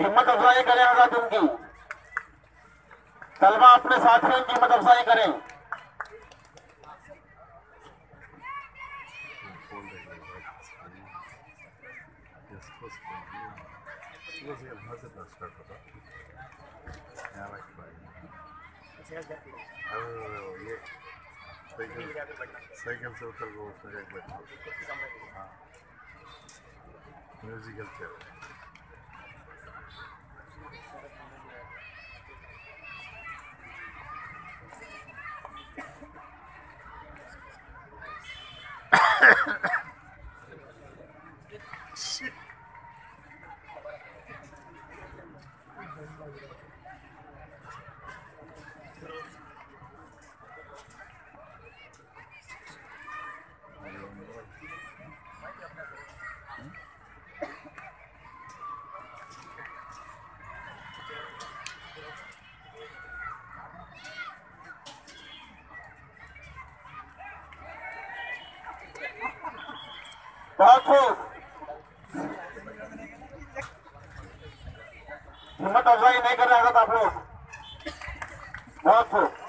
हिम्मत अफजाई करें हजरत उनकी। तलबा अपने साथियों की हिम्मत अफजाई करें। ये साइकिल से उतर को उसमें एक बैठा हाँ म्यूजिकल चेयर बहुत खूब, हिम्मत अफजाई नहीं कर रहे हजरत आप लोग। बहुत खूब।